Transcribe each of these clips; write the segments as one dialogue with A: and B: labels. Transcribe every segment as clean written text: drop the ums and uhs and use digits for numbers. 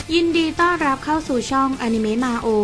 A: ยินดีต้อนรับเข้าสู่ช่องอนิเมะมาโอ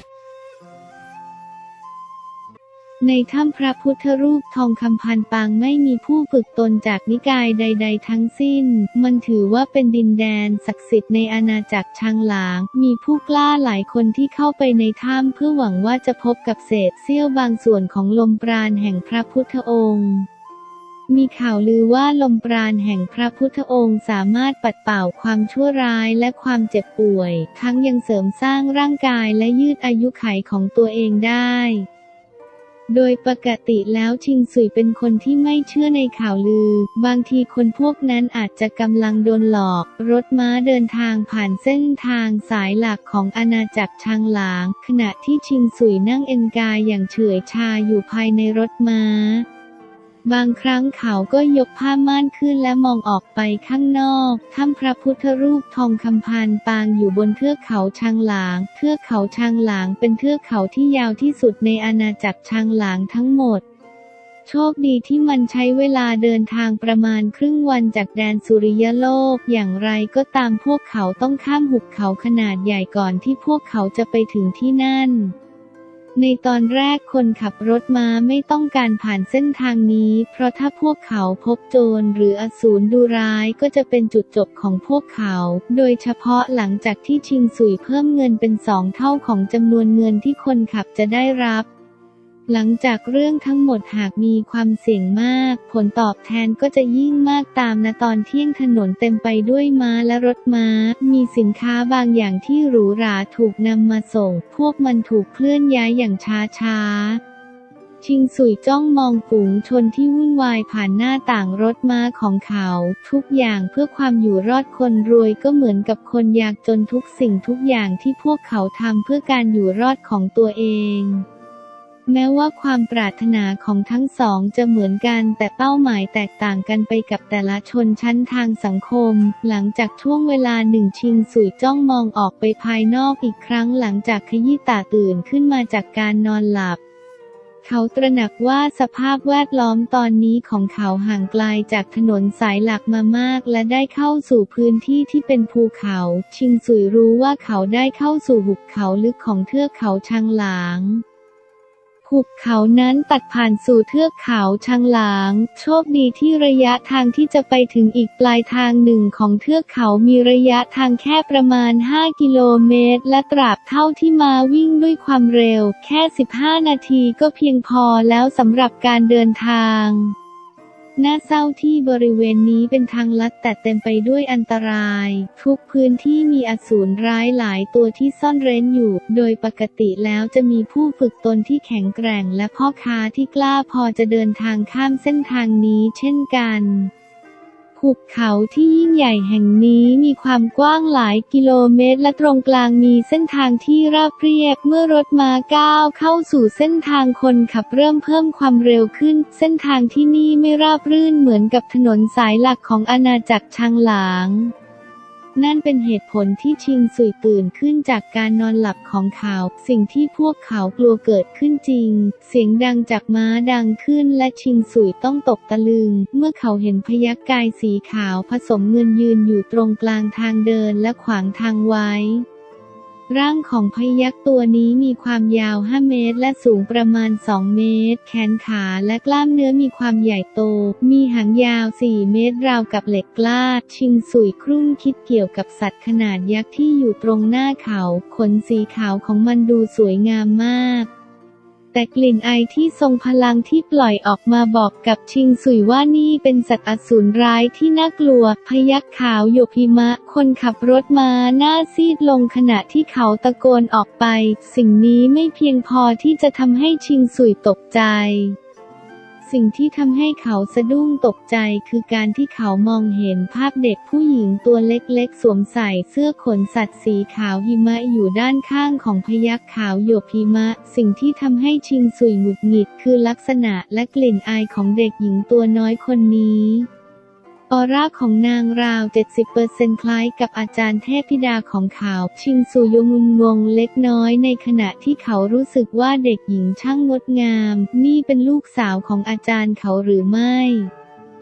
B: ในถ้ำพระพุทธรูปทองคำพันปางไม่มีผู้ฝึกตนจากนิกายใดๆทั้งสิ้นมันถือว่าเป็นดินแดนศักดิ์สิทธิ์ในอาณาจักรชางหลางมีผู้กล้าหลายคนที่เข้าไปในถ้ำเพื่อหวังว่าจะพบกับเศษเสี้ยวบางส่วนของลมปราณแห่งพระพุทธองค์มีข่าวลือว่าลมปราณแห่งพระพุทธองค์สามารถปัดเป่าความชั่วร้ายและความเจ็บป่วยทั้งยังเสริมสร้างร่างกายและยืดอายุขัยของตัวเองได้โดยปกติแล้วชิงสุยเป็นคนที่ไม่เชื่อในข่าวลือบางทีคนพวกนั้นอาจจะกำลังโดนหลอกรถม้าเดินทางผ่านเส้นทางสายหลักของอาณาจักรชางหลางขณะที่ชิงสุยนั่งเอนกายอย่างเฉื่อยชาอยู่ภายในรถม้าบางครั้งเขาก็ยกผ้าม่านขึ้นและมองออกไปข้างนอกถ้ำพระพุทธรูปทองคำพันปางอยู่บนเทือกเขาชางหลางเทือกเขาชางหลางเป็นเทือกเขาที่ยาวที่สุดในอาณาจักรชางหลางทั้งหมดโชคดีที่มันใช้เวลาเดินทางประมาณครึ่งวันจากแดนสุริยโลกอย่างไรก็ตามพวกเขาต้องข้ามหุบเขาขนาดใหญ่ก่อนที่พวกเขาจะไปถึงที่นั่นในตอนแรกคนขับรถม้าไม่ต้องการผ่านเส้นทางนี้เพราะถ้าพวกเขาพบโจรหรืออสูรดุร้ายก็จะเป็นจุดจบของพวกเขาโดยเฉพาะหลังจากที่ชิงสุยเพิ่มเงินเป็น2 เท่าของจำนวนเงินที่คนขับจะได้รับหลังจากเรื่องทั้งหมดหากมีความเสี่ยงมากผลตอบแทนก็จะยิ่งมากตามณตอนเที่ยงถนนเต็มไปด้วยม้าและรถม้ามีสินค้าบางอย่างที่หรูหราถูกนำมาส่งพวกมันถูกเคลื่อนย้ายอย่างช้าๆชิงสุยจ้องมองฝูงชนที่วุ่นวายผ่านหน้าต่างรถม้าของเขาทุกอย่างเพื่อความอยู่รอดคนรวยก็เหมือนกับคนยากจนทุกสิ่งทุกอย่างที่พวกเขาทำเพื่อการอยู่รอดของตัวเองแม้ว่าความปรารถนาของทั้งสองจะเหมือนกันแต่เป้าหมายแตกต่างกันไปกับแต่ละชนชั้นทางสังคมหลังจากช่วงเวลาหนึ่งชิงสุยจ้องมองออกไปภายนอกอีกครั้งหลังจากขยี้ตาตื่นขึ้นมาจากการนอนหลับเขาตระหนักว่าสภาพแวดล้อมตอนนี้ของเขาห่างไกลจากถนนสายหลักมามากและได้เข้าสู่พื้นที่ที่เป็นภูเขาชิงสุยรู้ว่าเขาได้เข้าสู่หุบเขาลึกของเทือกเขาชางหลางหุบเขานั้นตัดผ่านสู่เทือกเขาชางหลางโชคดีที่ระยะทางที่จะไปถึงอีกปลายทางหนึ่งของเทือกเขามีระยะทางแค่ประมาณ5 กิโลเมตรและตราบเท่าที่มาวิ่งด้วยความเร็วแค่15 นาทีก็เพียงพอแล้วสำหรับการเดินทางน่าเศร้าที่บริเวณนี้เป็นทางลัดแต่เต็มไปด้วยอันตรายทุกพื้นที่มีอสูรร้ายหลายตัวที่ซ่อนเร้นอยู่โดยปกติแล้วจะมีผู้ฝึกตนที่แข็งแกร่งและพ่อค้าที่กล้าพอจะเดินทางข้ามเส้นทางนี้เช่นกันหุบเขาที่ยิ่งใหญ่แห่งนี้มีความกว้างหลายกิโลเมตรและตรงกลางมีเส้นทางที่ราบเรียบเมื่อรถม้าก้าวเข้าสู่เส้นทางคนขับเริ่มเพิ่มความเร็วขึ้นเส้นทางที่นี่ไม่ราบรื่นเหมือนกับถนนสายหลักของอาณาจักรชางหลางนั่นเป็นเหตุผลที่ชิงสุยตื่นขึ้นจากการนอนหลับของเขาสิ่งที่พวกเขากลัวเกิดขึ้นจริงเสียงดังจากม้าดังขึ้นและชิงสุยต้องตกตะลึงเมื่อเขาเห็นพยัคฆ์กายสีขาวผสมเงินยืนอยู่ตรงกลางทางเดินและขวางทางไว้ร่างของพยัคฆ์ตัวนี้มีความยาว5 เมตรและสูงประมาณ2 เมตรแขนขาและกล้ามเนื้อมีความใหญ่โตมีหางยาว4 เมตรราวกับเหล็กกล้าชิงสุยครุ่นคิดเกี่ยวกับสัตว์ขนาดยักษ์ที่อยู่ตรงหน้าเขาขนสีขาวของมันดูสวยงามมากแต่กลิ่นไอที่ทรงพลังที่ปล่อยออกมาบอกกับชิงสุยว่านี่เป็นสัตว์อสูรร้ายที่น่ากลัวพยัคฆ์ขาวโยพิมะคนขับรถม้าหน้าซีดลงขณะที่เขาตะโกนออกไปสิ่งนี้ไม่เพียงพอที่จะทำให้ชิงสุยตกใจสิ่งที่ทำให้เขาสะดุ้งตกใจคือการที่เขามองเห็นภาพเด็กผู้หญิงตัวเล็กๆสวมใส่เสื้อขนสัตว์สีขาวหิมะอยู่ด้านข้างของพยัคฆ์ขาวโยกหิมะสิ่งที่ทำให้ชิงสุยหงุดหงิดคือลักษณะและกลิ่นอายของเด็กหญิงตัวน้อยคนนี้ออร่าของนางราว 70% คล้ายกับอาจารย์เทพธิดาของเขาชิงสุยงุนงงเล็กน้อยในขณะที่เขารู้สึกว่าเด็กหญิงช่างงดงามนี่เป็นลูกสาวของอาจารย์เขาหรือไม่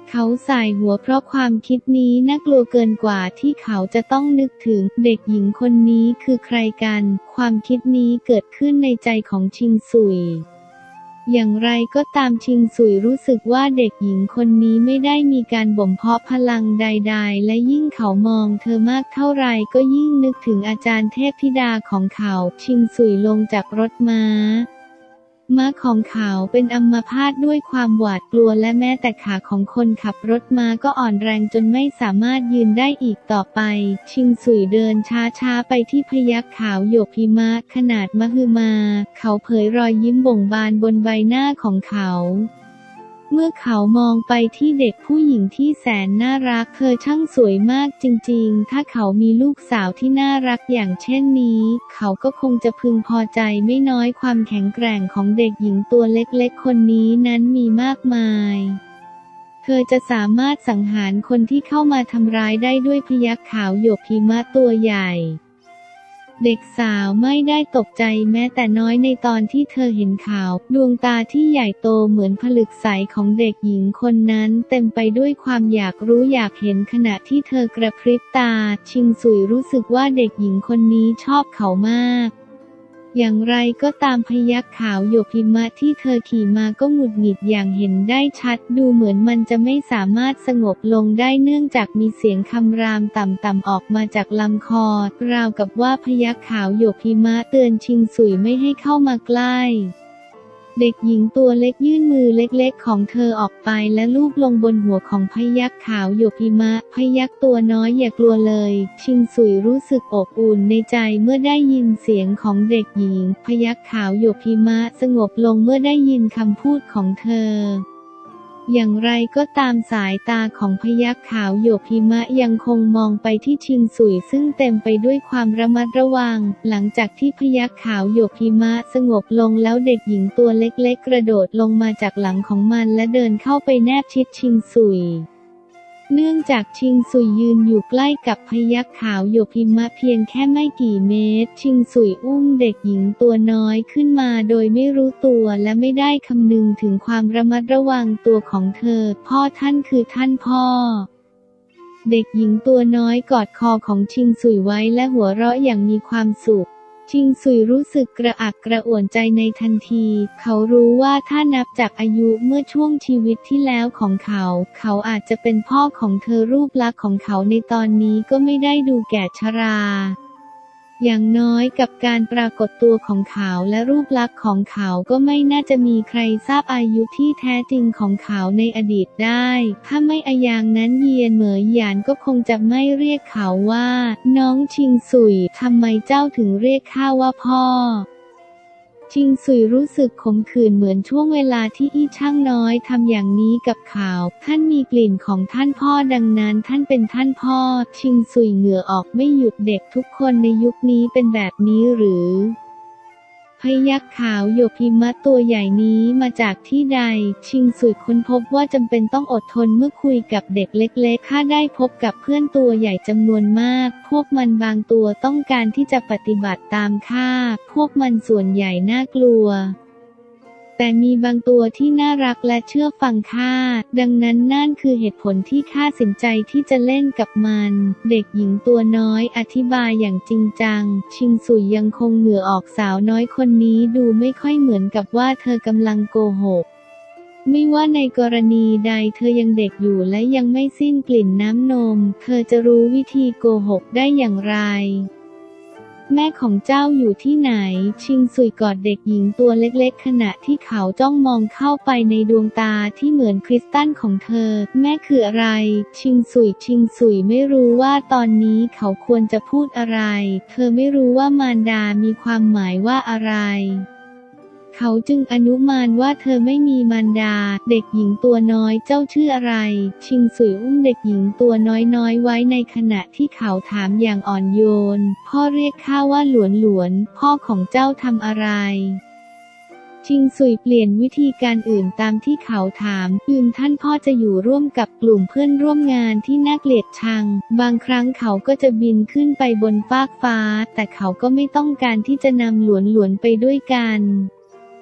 B: เขาสายหัวเพราะความคิดนี้น่ากลัวเกินกว่าที่เขาจะต้องนึกถึงเด็กหญิงคนนี้คือใครกันความคิดนี้เกิดขึ้นในใจของชิงซุยอย่างไรก็ตามชิงซุยรู้สึกว่าเด็กหญิงคนนี้ไม่ได้มีการบ่มเพาะพลังใดๆและยิ่งเขามองเธอมากเท่าไรก็ยิ่งนึกถึงอาจารย์เทพธิดาของเขาชิงซุยลงจากรถม้าของเขาเป็นอัมพาตด้วยความหวาดกลัวและแม้แต่ขาของคนขับรถม้าก็อ่อนแรงจนไม่สามารถยืนได้อีกต่อไปชิงซุยเดินช้าๆไปที่พยัคฆ์ขาวหยกหิมะขนาดมหึมาเขาเผยรอยยิ้มบ่งบานบนใบหน้าของเขาเมื่อเขามองไปที่เด็กผู้หญิงที่แสนน่ารักเธอช่างสวยมากจริงๆถ้าเขามีลูกสาวที่น่ารักอย่างเช่นนี้เขาก็คงจะพึงพอใจไม่น้อยความแข็งแกร่งของเด็กหญิงตัวเล็กๆคนนี้นั้นมีมากมายเธอจะสามารถสังหารคนที่เข้ามาทำร้ายได้ด้วยพยัคฆ์ขาวหยกหิมะตัวใหญ่เด็กสาวไม่ได้ตกใจแม้แต่น้อยในตอนที่เธอเห็นขาวดวงตาที่ใหญ่โตเหมือนผลึกใสของเด็กหญิงคนนั้นเต็มไปด้วยความอยากรู้อยากเห็นขณะที่เธอกระพริบตาชิงซุยรู้สึกว่าเด็กหญิงคนนี้ชอบเขามากอย่างไรก็ตามพยัคฆ์ขาวหยกหิมะที่เธอขี่มาก็หงุดหงิดอย่างเห็นได้ชัดดูเหมือนมันจะไม่สามารถสงบลงได้เนื่องจากมีเสียงคำรามต่ำๆออกมาจากลำคอราวกับว่าพยัคฆ์ขาวหยกหิมะเตือนชิงซุยไม่ให้เข้ามาใกล้เด็กหญิงตัวเล็กยื่นมือเล็กๆของเธอออกไปและลูบลงบนหัวของพยัคฆ์ขาวหยกหิมะพยัคฆ์ตัวน้อยอย่ากลัวเลยชิงซุยรู้สึกอบอุ่นในใจเมื่อได้ยินเสียงของเด็กหญิงพยัคฆ์ขาวหยกหิมะสงบลงเมื่อได้ยินคำพูดของเธออย่างไรก็ตามสายตาของพยัคฆ์ขาวหยกหิมะยังคงมองไปที่ชิงซุยซึ่งเต็มไปด้วยความระมัดระวังหลังจากที่พยัคฆ์ขาวหยกหิมะสงบลงแล้วเด็กหญิงตัวเล็กๆกระโดดลงมาจากหลังของมันและเดินเข้าไปแนบชิดชิงซุยเนื่องจากชิงซุยยืนอยู่ใกล้กับพยัคฆ์ขาวหยกหิมะเพียงแค่ไม่กี่เมตรชิงซุยอุ้มเด็กหญิงตัวน้อยขึ้นมาโดยไม่รู้ตัวและไม่ได้คำนึงถึงความระมัดระวังตัวของเธอพ่อท่านคือท่านพ่อเด็กหญิงตัวน้อยกอดคอของชิงซุยไว้และหัวเราะอย่างมีความสุขชิงซุยรู้สึกกระอักกระอ่วนใจในทันทีเขารู้ว่าถ้านับจากอายุเมื่อช่วงชีวิตที่แล้วของเขาอาจจะเป็นพ่อของเธอรูปลักษณ์ของเขาในตอนนี้ก็ไม่ได้ดูแก่ชราอย่างน้อยกับการปรากฏตัวของเขาและรูปลักษณ์ของเขาก็ไม่น่าจะมีใครทราบอายุที่แท้จริงของเขาในอดีตได้ถ้าไม่อย่างนั้นเยียนเหมยหยานก็คงจะไม่เรียกเขาว่าน้องชิงซุยทำไมเจ้าถึงเรียกข้าว่าพ่อชิงซุยรู้สึกขมขื่นเหมือนช่วงเวลาที่อี้ช่างน้อยทำอย่างนี้กับเขาท่านมีกลิ่นของท่านพ่อดังนั้นท่านเป็นท่านพ่อชิงซุยเหงื่อออกไม่หยุดเด็กทุกคนในยุคนี้เป็นแบบนี้หรือพยัคฆ์ขาวหยกหิมะตัวใหญ่นี้มาจากที่ใดชิงซุยค้นพบว่าจำเป็นต้องอดทนเมื่อคุยกับเด็กเล็กๆข้าได้พบกับเพื่อนตัวใหญ่จำนวนมากพวกมันบางตัวต้องการที่จะปฏิบัติตามข้าพวกมันส่วนใหญ่น่ากลัวแต่มีบางตัวที่น่ารักและเชื่อฟังข้าดังนั้นนั่นคือเหตุผลที่ข้าสินใจที่จะเล่นกับมันเด็กหญิงตัวน้อยอธิบายอย่างจริงจังชิงซุยยังคงเหงื่อออกสาวน้อยคนนี้ดูไม่ค่อยเหมือนกับว่าเธอกำลังโกหกไม่ว่าในกรณีใดเธอยังเด็กอยู่และยังไม่สิ้นกลิ่นน้ำนมเธอจะรู้วิธีโกหกได้อย่างไรแม่ของเจ้าอยู่ที่ไหนชิงซุยกอดเด็กหญิงตัวเล็กๆขณะที่เขาจ้องมองเข้าไปในดวงตาที่เหมือนคริสตัลของเธอแม่คืออะไรชิงซุยไม่รู้ว่าตอนนี้เขาควรจะพูดอะไรเธอไม่รู้ว่ามารดามีความหมายว่าอะไรเขาจึงอนุมานว่าเธอไม่มีมารดาเด็กหญิงตัวน้อยเจ้าชื่ออะไรชิงซุยอุ้มเด็กหญิงตัวน้อยไว้ในขณะที่เขาถามอย่างอ่อนโยนพ่อเรียกข้าว่าหลวนพ่อของเจ้าทำอะไรชิงซุยเปลี่ยนวิธีการอื่นตามที่เขาถามท่านพ่อจะอยู่ร่วมกับกลุ่มเพื่อนร่วมงานที่น่าเกลียดชังบางครั้งเขาก็จะบินขึ้นไปบนฟากฟ้าแต่เขาก็ไม่ต้องการที่จะนำหลวนไปด้วยกัน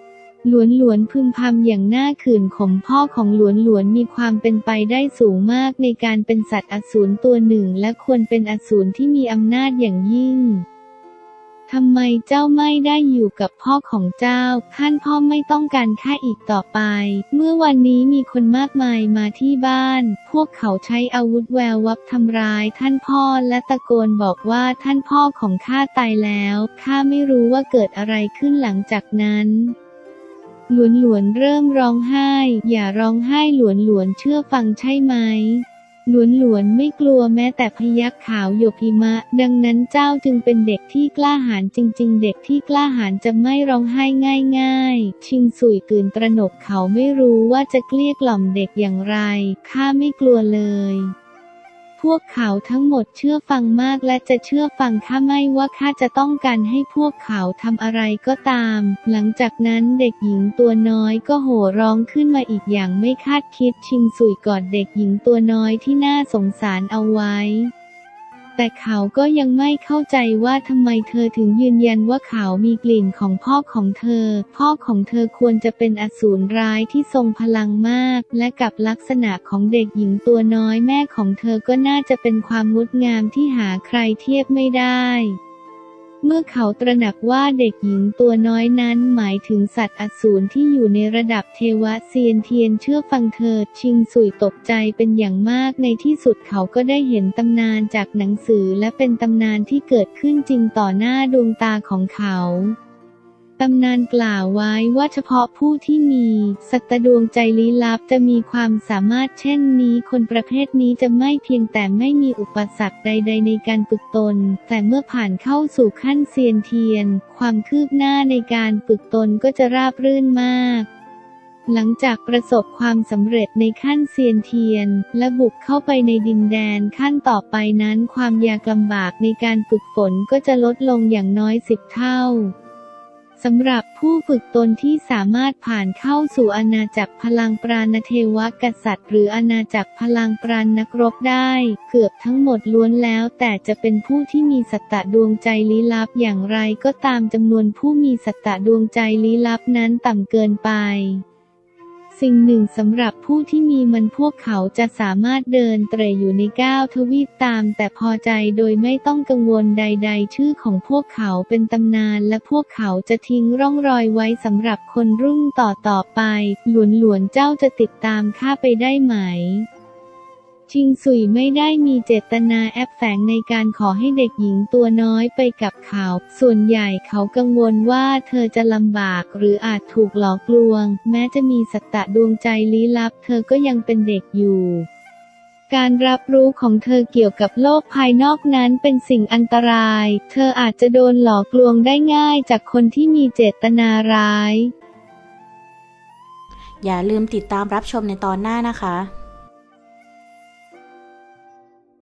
B: หลวนหลวนพึมพำอย่างน่าขื่นขมพ่อของหลวนหลวนมีความเป็นไปได้สูงมากในการเป็นสัตว์อสูรตัวหนึ่งและควรเป็นอสูรที่มีอำนาจอย่างยิ่งทำไมเจ้าไม่ได้อยู่กับพ่อของเจ้าท่านพ่อไม่ต้องการข้าอีกต่อไปเมื่อวันนี้มีคนมากมายมาที่บ้านพวกเขาใช้อาวุธแวววับทำร้ายท่านพ่อและตะโกนบอกว่าท่านพ่อของข้าตายแล้วข้าไม่รู้ว่าเกิดอะไรขึ้นหลังจากนั้นหลวนหลวนเริ่มร้องไห้อย่าร้องไห้หลวนหลวนเชื่อฟังใช่ไหมหลวนหลวนไม่กลัวแม้แต่พยัคฆ์ขาวโยพิมะดังนั้นเจ้าจึงเป็นเด็กที่กล้าหาญจริงๆเด็กที่กล้าหาญจะไม่ร้องไห้ง่ายๆชิงสุยตื่นตระหนกเขาไม่รู้ว่าจะเกลี้ยกล่อมเด็กอย่างไรข้าไม่กลัวเลยพวกเขาทั้งหมดเชื่อฟังมากและจะเชื่อฟังข้าไม่ว่าข้าจะต้องการให้พวกเขาทำอะไรก็ตามหลังจากนั้นเด็กหญิงตัวน้อยก็โห่ร้องขึ้นมาอีกอย่างไม่คาดคิดชิงสุยกอดเด็กหญิงตัวน้อยที่น่าสงสารเอาไว้แต่เขาก็ยังไม่เข้าใจว่าทำไมเธอถึงยืนยันว่าเขามีกลิ่นของพ่อของเธอพ่อของเธอควรจะเป็นอสูรร้ายที่ทรงพลังมากและกับลักษณะของเด็กหญิงตัวน้อยแม่ของเธอก็น่าจะเป็นความงดงามที่หาใครเทียบไม่ได้เมื่อเขาตระหนักว่าเด็กหญิงตัวน้อยนั้นหมายถึงสัตว์อสูรที่อยู่ในระดับเทวะเซียนเทียนเชื่อฟังเธอชิงสุยตกใจเป็นอย่างมากในที่สุดเขาก็ได้เห็นตำนานจากหนังสือและเป็นตำนานที่เกิดขึ้นจริงต่อหน้าดวงตาของเขาตำนานกล่าวไว้ว่าเฉพาะผู้ที่มีสัตดวงใจลี้ลับจะมีความสามารถเช่นนี้คนประเภทนี้จะไม่เพียงแต่ไม่มีอุปสรรคใดๆในการฝึกตนแต่เมื่อผ่านเข้าสู่ขั้นเซียนเทียนความคืบหน้าในการฝึกตนก็จะราบรื่นมากหลังจากประสบความสำเร็จในขั้นเซียนเทียนและบุกเข้าไปในดินแดนขั้นต่อไปนั้นความยากลำบากในการฝึกฝนก็จะลดลงอย่างน้อย10 เท่าสำหรับผู้ฝึกตนที่สามารถผ่านเข้าสู่อาณาจักรพลังปราณเทวกษัตริย์หรืออาณาจักรพลังปราณนักรบได้เกือบทั้งหมดล้วนแล้วแต่จะเป็นผู้ที่มีสัตตดวงใจลี้ลับอย่างไรก็ตามจำนวนผู้มีสัตตดวงใจลี้ลับนั้นต่ำเกินไปสิ่งหนึ่งสำหรับผู้ที่มีมันพวกเขาจะสามารถเดินเตร่อยู่ใน9 ทวีปตามแต่พอใจโดยไม่ต้องกังวลใดๆชื่อของพวกเขาเป็นตำนานและพวกเขาจะทิ้งร่องรอยไว้สำหรับคนรุ่นต่อไปหลวนๆเจ้าจะติดตามข้าไปได้ไหมชิงสุยไม่ได้มีเจตนาแอบแฝงในการขอให้เด็กหญิงตัวน้อยไปกับเขาส่วนใหญ่เขากังวลว่าเธอจะลำบากหรืออาจถูกหลอกลวงแม้จะมีสัตตดวงใจลี้ลับเธอก็ยังเป็นเด็กอยู่การรับรู้ของเธอเกี่ยวกับโลกภายนอกนั้นเป็นสิ่งอันตรายเธออาจจะโดนหลอกลวงได้ง่ายจากคนที่มีเจตนาร้าย
A: อย่าลืมติดตามรับชมในตอนหน้านะคะ